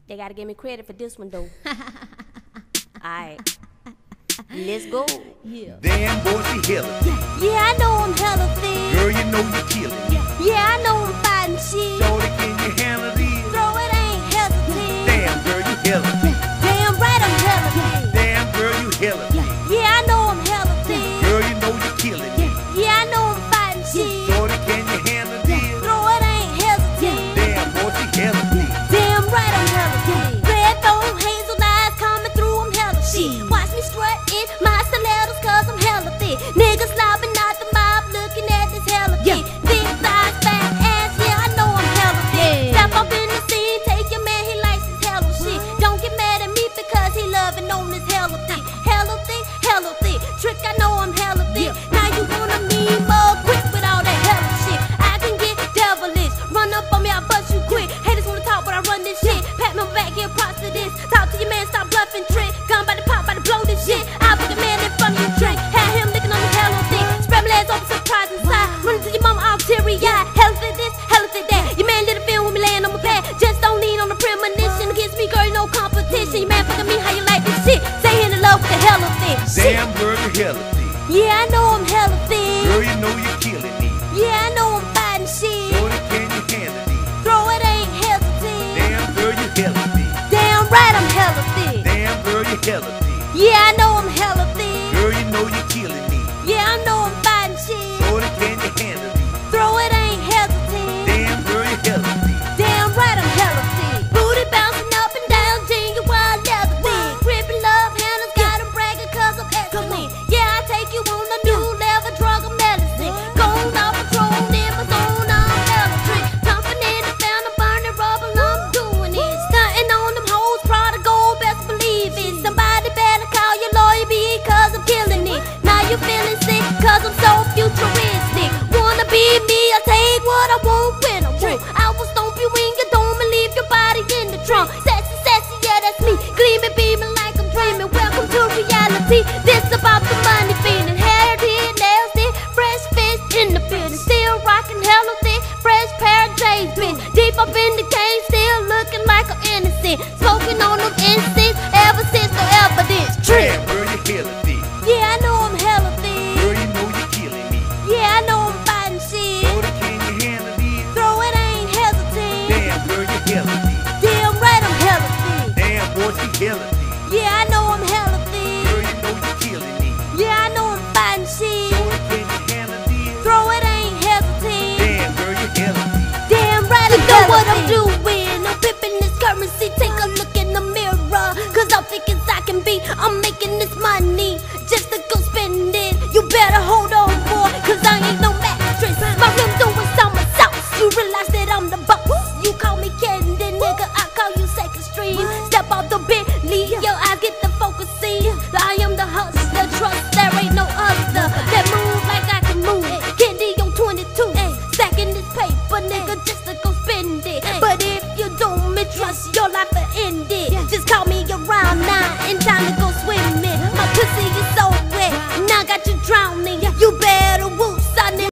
They gotta give me credit for this one though. Alright, let's go. Yeah. Damn boy, she hella thick. Yeah, I know I'm hella thick. Girl, you know you killing it. Yeah, I know I'm fighting shit. Shorty, can you handle this? Throw it, ain't hesitate. Damn girl, you hella thick. Damn right I'm hella thick. Damn girl, you hella thick. Yeah, I know I'm hella thick. Girl, you know you killing it. Yeah, I know I'm fighting shit. Shorty, can you handle this? Throw it, ain't hesitate. Damn boy, she hella thick. Damn right I'm hella thick. Red bone, hazel eyes coming through, I'm hella shit. Watch me strut in my stilettos cause I'm hella thick. Niggas slobbing out the mob looking at this hella thick. Thick thighs, fat ass, yeah, I know I'm hella thick. Step up in the scene, take your man, he likes his hella shit. Don't get mad at me because he loving on this hella thick. Hella thick, hella thick. Trick, I know I'm hella thick. Now you wanna mean more quick with all that hella shit. I can get devilish, run up on me, I bust you quick. Haters wanna talk, but I run this shit. Pat me on my back, give props to this. Talk to your man, stop bluffing, trick. Gun by the pop, by the blow this shit. I'll put a man in front of you, drink. Had him licking on his hella thick. Spread my legs open, surprise inside. Running to your mama, all teary-eyed. Hella thick this, hella thick that. Your man did a film with me laying on my pad. Just don't lean on the premonition. Against me, girl, no competition. Your man fucking me, how you like this shit? Say in the love with the hella thick. Damn girl, you hella thick. Yeah, I know I'm hella thick. Girl, you know you killing it. Yeah, I know I'm fighting shit. Shorty, can you handle this? Throw it, ain't hesitate. Damn girl, you hella thick. Damn right I'm hella thick. Damn girl, you hella thick. Yeah, I know I'm hella thick. Girl, you know you killing it. Yeah, I know I'm fighting shit. Shorty, can you handle this? Throw it, ain't hesitate. Damn girl, you hella thick. Damn right I'm hella thick. Booty bouncing up and down, genuine leather thick. Gripping love handles, got 'em bragging cause I'm excellent. Yeah, I take you on a new level, drug or medicine. Going off patrol in my zone, I'm electric. Pumping in the fountain, burning rubber, I'm doing it. Stunting on them hoes, proud of gold, best believe it. Somebody better call your lawyer because I'm killing it. Now you feeling sick cause I'm so futuristic. Wanna be me, I take what I want when I want. I will stomp you in your dome and leave your body in the trunk. Sassy, sassy, yeah, that's me. Gleaming, beaming like I'm dreaming. Welcome to reality. This about the money feeling. Hair did, nails did, fresh fish in the building. Still rocking hella thick, fresh pair of J's, bitch. Deep up in the game, still looking like I'm innocent. Smoking on them incense, ever since no evidence. Trick. Damn girl, you hella thick. Yeah, I know I'm hella thick. Girl, you know you killing it. Yeah, I know I'm fighting shit. Shorty, can you handle this? Throw it, ain't hesitate. Damn girl, you hella thick. Damn right I'm hella thick. Damn boy, she hella thick. Yeah, I know I'm hella thick. Girl, you know you killing it. Yeah, I know I'm fighting shit. Shorty, can you handle this? Throw it, ain't hesitate. Damn girl, you hella thick. Damn right I know what I'm doing. I'm pimping this currency. Take a look in the mirror. Cause I'm thick as I can be. I'm making this money just to go spend it. You better hold on, boy, cause I ain't no mattress. My rim doing somersaults. You realize that I'm the boss. You call me Candy, nigga, I call you second stream. Step out the Bentley, your eyes get the focusing. I am the hustler, trust there ain't no other that move like I can move. Candy on 22, stacking this paper, nigga, just to go spend it. But if you don't me trust, your life will end it. Just call me around 9 and time to go swimming. My pussy is so wet, and I got you drowning. You